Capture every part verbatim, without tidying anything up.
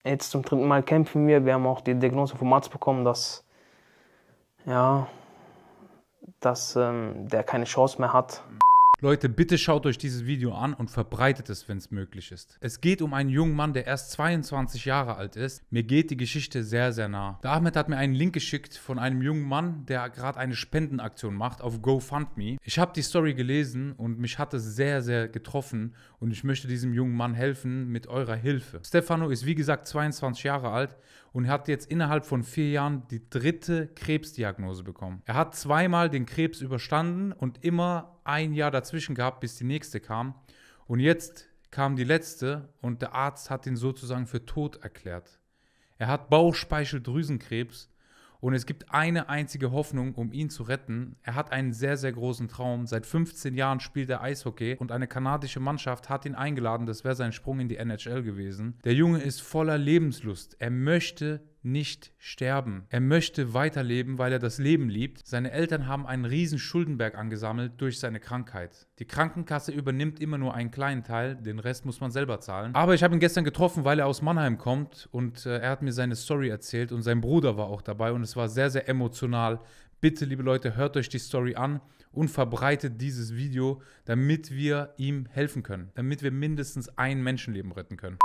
Jetzt zum dritten Mal kämpfen wir. Wir haben auch die Diagnose vom Arzt bekommen, dass, ja, dass ähm, der keine Chance mehr hat. Leute, bitte schaut euch dieses Video an und verbreitet es, wenn es möglich ist. Es geht um einen jungen Mann, der erst zweiundzwanzig Jahre alt ist. Mir geht die Geschichte sehr, sehr nah. Der Ahmed hat mir einen Link geschickt von einem jungen Mann, der gerade eine Spendenaktion macht auf GoFundMe. Ich habe die Story gelesen und mich hat es sehr, sehr getroffen und ich möchte diesem jungen Mann helfen mit eurer Hilfe. Stefano ist wie gesagt zweiundzwanzig Jahre alt und hat jetzt innerhalb von vier Jahren die dritte Krebsdiagnose bekommen. Er hat zweimal den Krebs überstanden und immer ein Jahr dazwischen gehabt, bis die nächste kam. Und jetzt kam die letzte und der Arzt hat ihn sozusagen für tot erklärt. Er hat Bauchspeicheldrüsenkrebs und es gibt eine einzige Hoffnung, um ihn zu retten. Er hat einen sehr, sehr großen Traum. Seit fünfzehn Jahren spielt er Eishockey und eine kanadische Mannschaft hat ihn eingeladen. Das wäre sein Sprung in die N H L gewesen. Der Junge ist voller Lebenslust. Er möchte nicht sterben. Er möchte weiterleben, weil er das Leben liebt. Seine Eltern haben einen riesen Schuldenberg angesammelt durch seine Krankheit. Die Krankenkasse übernimmt immer nur einen kleinen Teil, den Rest muss man selber zahlen. Aber ich habe ihn gestern getroffen, weil er aus Mannheim kommt und äh, er hat mir seine Story erzählt und sein Bruder war auch dabei und es war sehr, sehr emotional. Bitte, liebe Leute, hört euch die Story an und verbreitet dieses Video, damit wir ihm helfen können, damit wir mindestens ein Menschenleben retten können.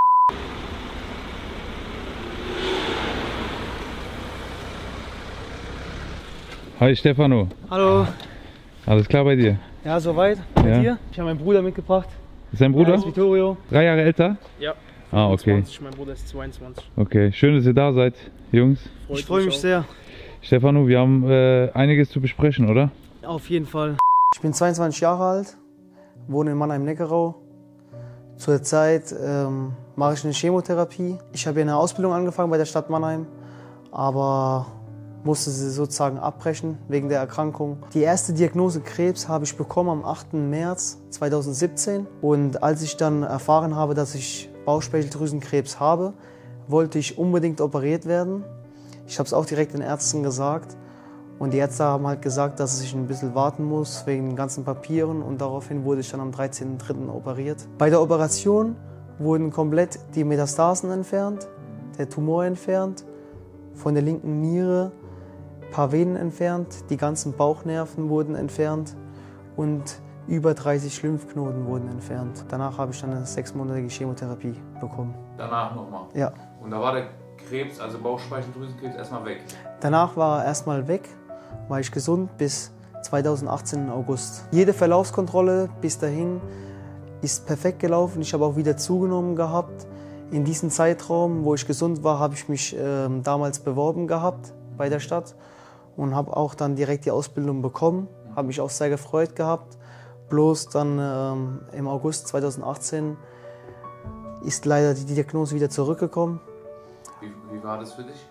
Hi Stefano. Hallo. Alles klar bei dir? Ja, soweit. Bei ja. dir? Ich habe meinen Bruder mitgebracht. Ist dein Bruder? Ja, das ist Vittorio. Drei Jahre älter? Ja. Ah, okay. fünfundzwanzig, mein Bruder ist zweiundzwanzig. Okay, schön, dass ihr da seid, Jungs. Freut ich freue mich auch. sehr. Stefano, wir haben äh, einiges zu besprechen, oder? Auf jeden Fall. Ich bin zweiundzwanzig Jahre alt, wohne in Mannheim-Neckarau. Zurzeit ähm, mache ich eine Chemotherapie. Ich habe hier eine Ausbildung angefangen bei der Stadt Mannheim, aber musste sie sozusagen abbrechen wegen der Erkrankung. Die erste Diagnose Krebs habe ich bekommen am achten März zweitausendsiebzehn. Und als ich dann erfahren habe, dass ich Bauchspeicheldrüsenkrebs habe, wollte ich unbedingt operiert werden. Ich habe es auch direkt den Ärzten gesagt. Und die Ärzte haben halt gesagt, dass ich ein bisschen warten muss wegen den ganzen Papieren. Und daraufhin wurde ich dann am dreizehnten dritten operiert. Bei der Operation wurden komplett die Metastasen entfernt, der Tumor entfernt, von der linken Niere ein paar Venen entfernt, die ganzen Bauchnerven wurden entfernt und über dreißig Lymphknoten wurden entfernt. Danach habe ich dann eine sechsmonatige Chemotherapie bekommen. Danach nochmal? Ja. Und da war der Krebs, also Bauchspeicheldrüsenkrebs, erstmal weg? Danach war er erstmal weg, war ich gesund bis zweitausendachtzehn im August. Jede Verlaufskontrolle bis dahin ist perfekt gelaufen. Ich habe auch wieder zugenommen gehabt. In diesem Zeitraum, wo ich gesund war, habe ich mich äh, damals beworben gehabt bei der Stadt und habe auch dann direkt die Ausbildung bekommen. Habe mich auch sehr gefreut gehabt. Bloß dann ähm, im August zweitausendachtzehn ist leider die Diagnose wieder zurückgekommen. Wie, wie war das für dich?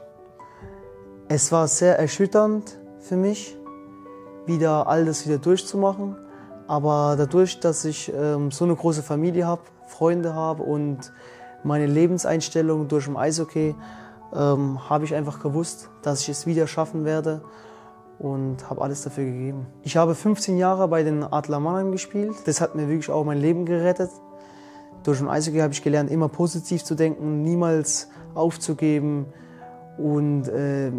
Es war sehr erschütternd für mich, wieder alles wieder durchzumachen. Aber dadurch, dass ich ähm, so eine große Familie habe, Freunde habe und meine Lebenseinstellung durch den Eishockey, ähm, habe ich einfach gewusst, dass ich es wieder schaffen werde und habe alles dafür gegeben. Ich habe fünfzehn Jahre bei den Adler Mannheim gespielt. Das hat mir wirklich auch mein Leben gerettet. Durch den Eishockey habe ich gelernt, immer positiv zu denken, niemals aufzugeben und äh,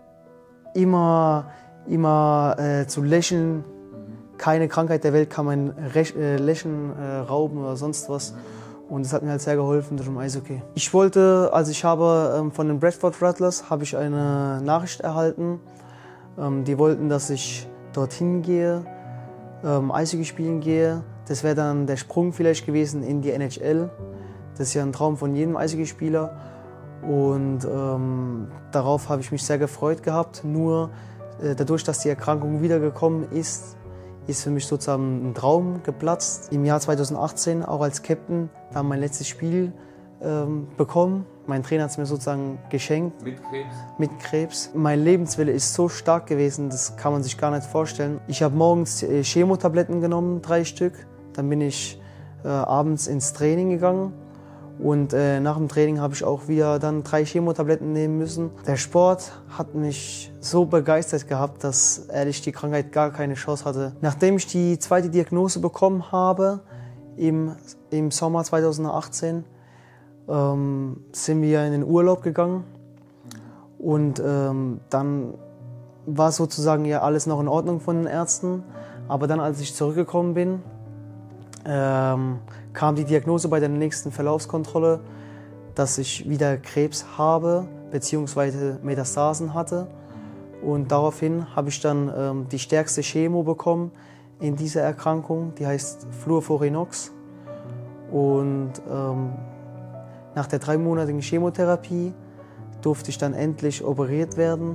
immer, immer äh, zu lächeln. Keine Krankheit der Welt kann mein Rech äh, Lächeln äh, rauben oder sonst was. Und das hat mir halt sehr geholfen durch den Eishockey. Ich wollte, also ich habe ähm, von den Bradford Rattlers habe ich eine Nachricht erhalten. Ähm, die wollten, dass ich dorthin gehe, ähm, Eishockey spielen gehe. Das wäre dann der Sprung vielleicht gewesen in die N H L. Das ist ja ein Traum von jedem Eishockeyspieler. Und ähm, darauf habe ich mich sehr gefreut gehabt. Nur äh, dadurch, dass die Erkrankung wiedergekommen ist, ist für mich sozusagen ein Traum geplatzt. Im Jahr zweitausendachtzehn, auch als Captain, dann mein letztes Spiel ähm, bekommen. Mein Trainer hat es mir sozusagen geschenkt. Mit Krebs? Mit Krebs. Mein Lebenswille ist so stark gewesen, das kann man sich gar nicht vorstellen. Ich habe morgens äh, Chemotabletten genommen, drei Stück. Dann bin ich äh, abends ins Training gegangen. Und äh, nach dem Training habe ich auch wieder dann drei Chemotabletten nehmen müssen. Der Sport hat mich so begeistert gehabt, dass ehrlich die Krankheit gar keine Chance hatte. Nachdem ich die zweite Diagnose bekommen habe, im, im Sommer zweitausendachtzehn, ähm, sind wir in den Urlaub gegangen und ähm, dann war sozusagen ja alles noch in Ordnung von den Ärzten. Aber dann, als ich zurückgekommen bin, ähm, kam die Diagnose bei der nächsten Verlaufskontrolle, dass ich wieder Krebs habe bzw. Metastasen hatte. Und daraufhin habe ich dann ähm, die stärkste Chemo bekommen in dieser Erkrankung, die heißt Fluorophorinox. Und ähm, nach der dreimonatigen Chemotherapie durfte ich dann endlich operiert werden.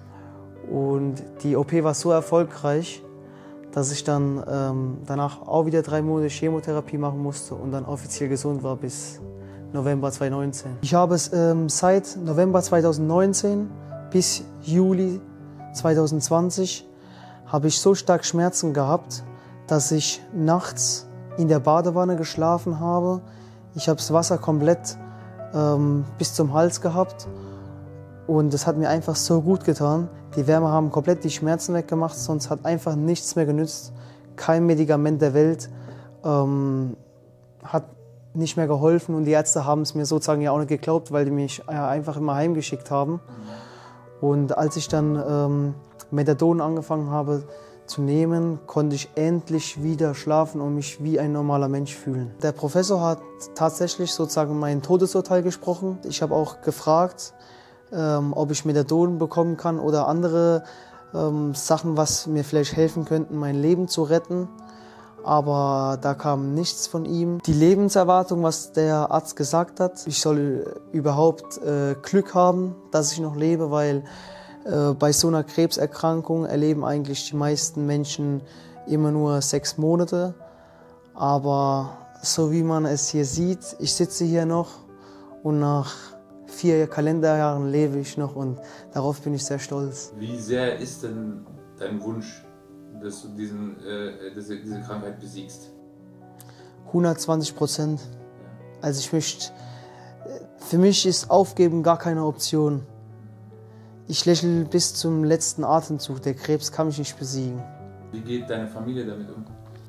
Und die O P war so erfolgreich, dass ich dann ähm, danach auch wieder drei Monate Chemotherapie machen musste und dann offiziell gesund war bis November zweitausendneunzehn. Ich habe es ähm, seit November zweitausendneunzehn bis Juli zweitausendzwanzig habe ich so stark Schmerzen gehabt, dass ich nachts in der Badewanne geschlafen habe. Ich habe das Wasser komplett ähm, bis zum Hals gehabt und das hat mir einfach so gut getan. Die Wärme haben komplett die Schmerzen weggemacht, sonst hat einfach nichts mehr genützt. Kein Medikament der Welt ähm, hat nicht mehr geholfen und die Ärzte haben es mir sozusagen ja auch nicht geglaubt, weil die mich äh, einfach immer heimgeschickt haben. Und als ich dann ähm, Methadon angefangen habe zu nehmen, konnte ich endlich wieder schlafen und mich wie ein normaler Mensch fühlen. Der Professor hat tatsächlich sozusagen mein Todesurteil gesprochen. Ich habe auch gefragt, ähm, ob ich Methadon bekommen kann oder andere ähm, Sachen, was mir vielleicht helfen könnten, mein Leben zu retten. Aber da kam nichts von ihm. Die Lebenserwartung, was der Arzt gesagt hat, ich soll überhaupt äh, Glück haben, dass ich noch lebe, weil äh, bei so einer Krebserkrankung erleben eigentlich die meisten Menschen immer nur sechs Monate. Aber so wie man es hier sieht, ich sitze hier noch und nach vier Kalenderjahren lebe ich noch und darauf bin ich sehr stolz. Wie sehr ist denn dein Wunsch, dass du diesen, äh, diese, diese Krankheit besiegst? hundertzwanzig Prozent. Also ich möchte, für mich ist Aufgeben gar keine Option. Ich lächle bis zum letzten Atemzug. Der Krebs kann mich nicht besiegen. Wie geht deine Familie damit um?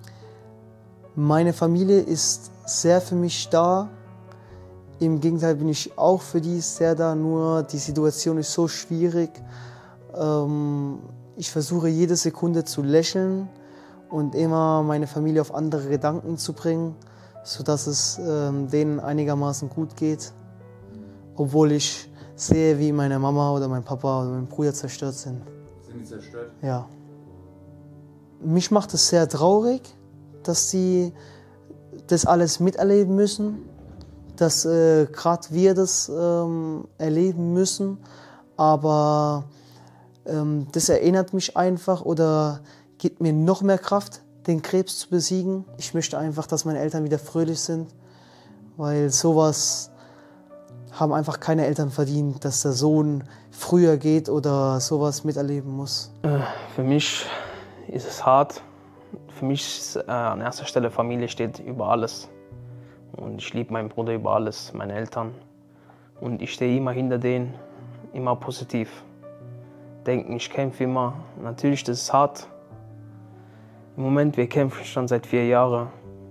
Meine Familie ist sehr für mich da. Im Gegenteil bin ich auch für die sehr da, nur die Situation ist so schwierig. Ähm, Ich versuche jede Sekunde zu lächeln und immer meine Familie auf andere Gedanken zu bringen, sodass es ähm, denen einigermaßen gut geht. Obwohl ich sehe, wie meine Mama oder mein Papa oder mein Bruder zerstört sind. Sind die zerstört? Ja. Mich macht es sehr traurig, dass sie das alles miterleben müssen, dass äh, gerade wir das ähm, erleben müssen, aber das erinnert mich einfach oder gibt mir noch mehr Kraft, den Krebs zu besiegen. Ich möchte einfach, dass meine Eltern wieder fröhlich sind, weil sowas haben einfach keine Eltern verdient, dass der Sohn früher geht oder sowas miterleben muss. Äh, für mich ist es hart. Für mich ist, äh, an erster Stelle Familie steht über alles. Und ich liebe meinen Bruder über alles, meine Eltern. Und ich stehe immer hinter denen, immer positiv. Denken, ich kämpfe immer. Natürlich, das ist hart. Im Moment, wir kämpfen schon seit vier Jahren.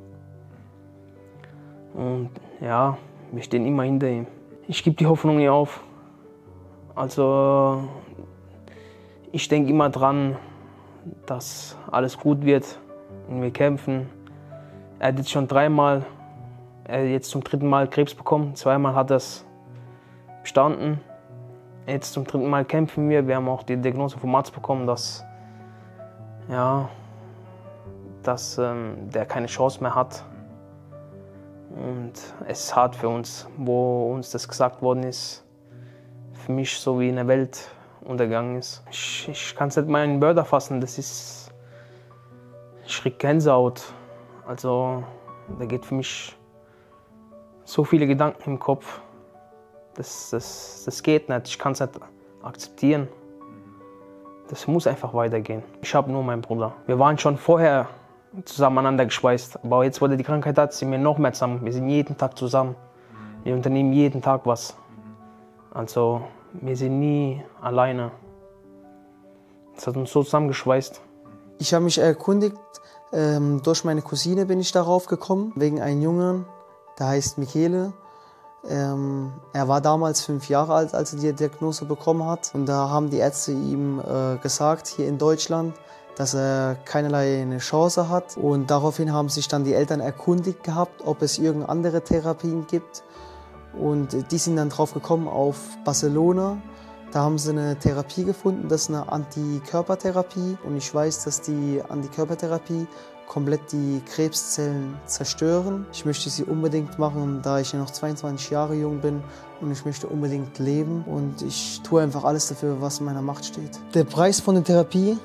Und ja, wir stehen immer hinter ihm. Ich gebe die Hoffnung nie auf. Also, ich denke immer dran, dass alles gut wird und wir kämpfen. Er hat jetzt schon dreimal, er hat jetzt zum dritten Mal Krebs bekommen. Zweimal hat er es bestanden. Jetzt zum dritten Mal kämpfen wir. Wir haben auch die Diagnose vom Arzt bekommen, dass, ja, dass ähm, der keine Chance mehr hat. Und es ist hart für uns, wo uns das gesagt worden ist. Für mich so wie eine Welt untergegangen ist. Ich, ich kann es nicht mal in Wörter fassen. Das ist, ich krieg Gänsehaut. Also da geht für mich so viele Gedanken im Kopf. Das, das, das geht nicht, ich kann es nicht akzeptieren. Das muss einfach weitergehen. Ich habe nur meinen Bruder. Wir waren schon vorher zusammen aneinander geschweißt, aber jetzt, wo er die Krankheit hat, sind wir noch mehr zusammen. Wir sind jeden Tag zusammen. Wir unternehmen jeden Tag was. Also, wir sind nie alleine. Das hat uns so zusammengeschweißt. Ich habe mich erkundigt, ähm, durch meine Cousine bin ich darauf gekommen, wegen einem Jungen, der heißt Michele. Ähm, er war damals fünf Jahre alt, als er die Diagnose bekommen hat. Und da haben die Ärzte ihm äh, gesagt, hier in Deutschland, dass er keinerlei eine Chance hat. Und daraufhin haben sich dann die Eltern erkundigt gehabt, ob es irgendeine andere Therapien gibt. Und die sind dann drauf gekommen auf Barcelona. Da haben sie eine Therapie gefunden, das ist eine Antikörpertherapie. Und ich weiß, dass die Antikörpertherapie komplett die Krebszellen zerstören. Ich möchte sie unbedingt machen, da ich ja noch zweiundzwanzig Jahre jung bin und ich möchte unbedingt leben. Und ich tue einfach alles dafür, was in meiner Macht steht. Der Preis von der Therapie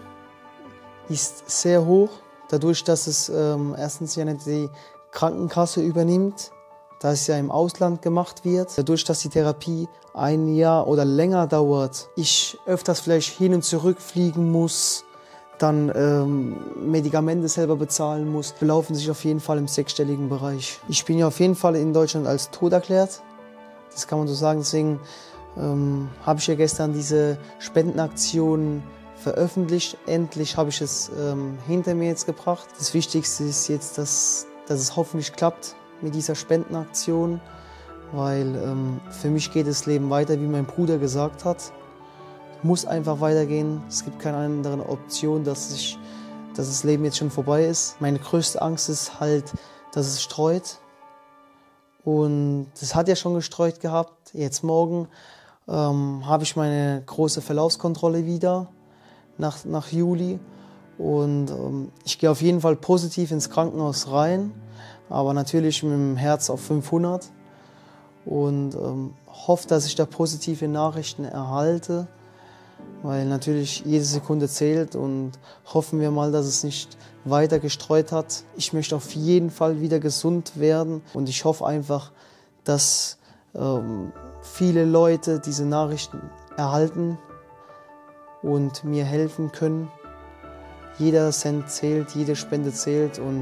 ist sehr hoch, dadurch, dass es ähm, erstens ja nicht die Krankenkasse übernimmt, da es ja im Ausland gemacht wird. Dadurch, dass die Therapie ein Jahr oder länger dauert, ich öfters vielleicht hin und zurück fliegen muss, dann ähm, Medikamente selber bezahlen muss, belaufen sich auf jeden Fall im sechsstelligen Bereich. Ich bin ja auf jeden Fall in Deutschland als tot erklärt, das kann man so sagen. Deswegen ähm, habe ich ja gestern diese Spendenaktion veröffentlicht. Endlich habe ich es ähm, hinter mir jetzt gebracht. Das Wichtigste ist jetzt, dass, dass es hoffentlich klappt mit dieser Spendenaktion, weil ähm, für mich geht das Leben weiter, wie mein Bruder gesagt hat. Muss einfach weitergehen. Es gibt keine andere Option, dass, ich, dass das Leben jetzt schon vorbei ist. Meine größte Angst ist halt, dass es streut. Und es hat ja schon gestreut gehabt. Jetzt morgen ähm, habe ich meine große Verlaufskontrolle wieder nach, nach Juli. Und ähm, ich gehe auf jeden Fall positiv ins Krankenhaus rein, aber natürlich mit dem Herz auf fünfhundert. Und ähm, hoffe, dass ich da positive Nachrichten erhalte, weil natürlich jede Sekunde zählt und hoffen wir mal, dass es nicht weiter gestreut hat. Ich möchte auf jeden Fall wieder gesund werden und ich hoffe einfach, dass ähm, viele Leute diese Nachrichten erhalten und mir helfen können. Jeder Cent zählt, jede Spende zählt und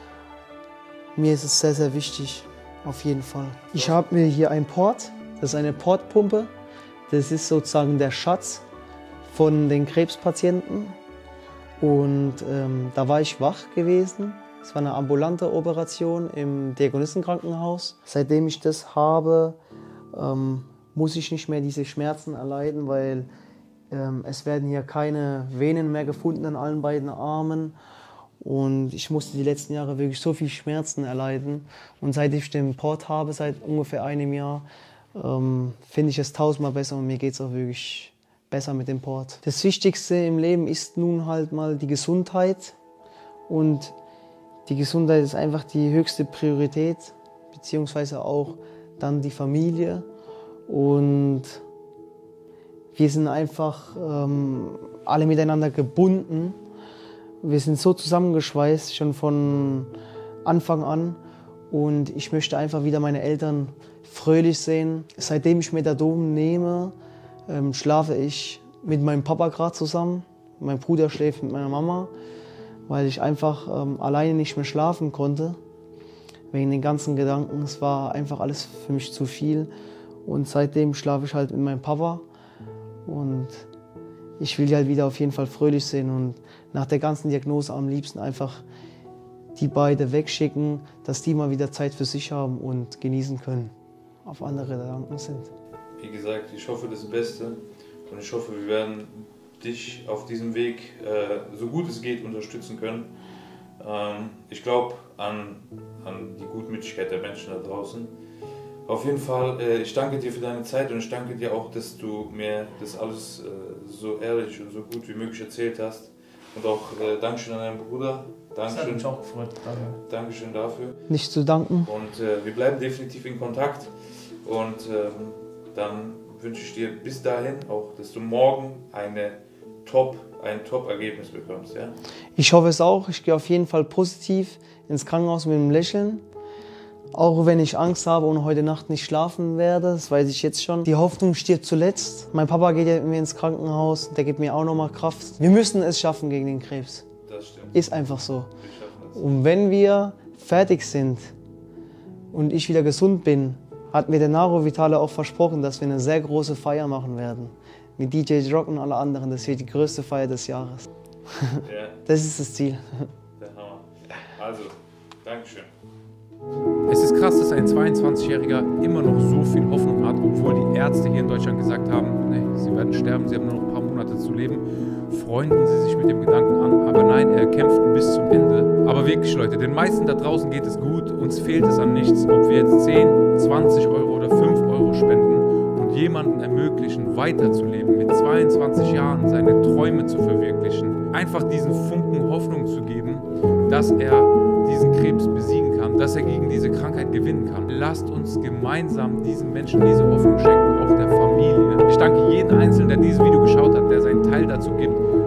mir ist es sehr, sehr wichtig, auf jeden Fall. Ich habe mir hier einen Port, das ist eine Portpumpe. Das ist sozusagen der Schatz von den Krebspatienten. Und ähm, da war ich wach gewesen. Es war eine ambulante Operation im Diakonistenkrankenhaus. Seitdem ich das habe, ähm, muss ich nicht mehr diese Schmerzen erleiden, weil ähm, es werden hier keine Venen mehr gefunden an allen beiden Armen. Und ich musste die letzten Jahre wirklich so viel Schmerzen erleiden. Und seit ich den Port habe, seit ungefähr einem Jahr, ähm, finde ich es tausendmal besser und mir geht es auch wirklich besser mit dem Port. Das Wichtigste im Leben ist nun halt mal die Gesundheit. Und die Gesundheit ist einfach die höchste Priorität, beziehungsweise auch dann die Familie. Und wir sind einfach ähm, alle miteinander gebunden. Wir sind so zusammengeschweißt, schon von Anfang an. Und ich möchte einfach wieder meine Eltern fröhlich sehen. Seitdem ich Methadon nehme, ähm, schlafe ich mit meinem Papa gerade zusammen. Mein Bruder schläft mit meiner Mama, weil ich einfach ähm, alleine nicht mehr schlafen konnte. Wegen den ganzen Gedanken. Es war einfach alles für mich zu viel. Und seitdem schlafe ich halt mit meinem Papa. Und ich will die halt wieder auf jeden Fall fröhlich sehen und nach der ganzen Diagnose am liebsten einfach die beiden wegschicken, dass die mal wieder Zeit für sich haben und genießen können, auf andere Gedanken sind. Wie gesagt, ich hoffe das Beste und ich hoffe, wir werden dich auf diesem Weg äh, so gut es geht unterstützen können. Ähm, ich glaube an, an die Gutmütigkeit der Menschen da draußen. Auf jeden Fall, äh, ich danke dir für deine Zeit und ich danke dir auch, dass du mir das alles äh, so ehrlich und so gut wie möglich erzählt hast. Und auch äh, Dankeschön an deinen Bruder. Dankeschön. Das hat mich auch gefreut. Danke. Dankeschön dafür. Nicht zu danken. Und äh, wir bleiben definitiv in Kontakt. Und ähm, dann wünsche ich dir bis dahin auch, dass du morgen eine Top, ein Top-Ergebnis bekommst. Ja? Ich hoffe es auch. Ich gehe auf jeden Fall positiv ins Krankenhaus mit einem Lächeln. Auch wenn ich Angst habe und heute Nacht nicht schlafen werde, das weiß ich jetzt schon. Die Hoffnung stirbt zuletzt. Mein Papa geht ja mit mir ins Krankenhaus, der gibt mir auch nochmal Kraft. Wir müssen es schaffen gegen den Krebs. Das stimmt. Ist einfach so. Und wenn wir fertig sind und ich wieder gesund bin, hat mir der Naro Vitale auch versprochen, dass wir eine sehr große Feier machen werden. Mit D J Rock und alle anderen. Das wird die größte Feier des Jahres. Ja. Das ist das Ziel. Der Hammer. Also, Dankeschön. Es ist krass. krass, dass ein zweiundzwanzigjähriger immer noch so viel Hoffnung hat, obwohl die Ärzte hier in Deutschland gesagt haben, nee, sie werden sterben, sie haben nur noch ein paar Monate zu leben. Freunden sie sich mit dem Gedanken an, aber nein, er kämpft bis zum Ende. Aber wirklich, Leute, den meisten da draußen geht es gut, uns fehlt es an nichts, ob wir jetzt zehn, zwanzig Euro oder fünf Euro spenden und jemanden ermöglichen, weiterzuleben, mit zweiundzwanzig Jahren seine Träume zu verwirklichen, einfach diesen Funken Hoffnung zu geben, dass er diesen Krebs besiegen kann, dass er gegen diese Krankheit gewinnen kann. Lasst uns gemeinsam diesen Menschen diese Hoffnung schenken, auch der Familie. Ich danke jedem Einzelnen, der dieses Video geschaut hat, der seinen Teil dazu gibt.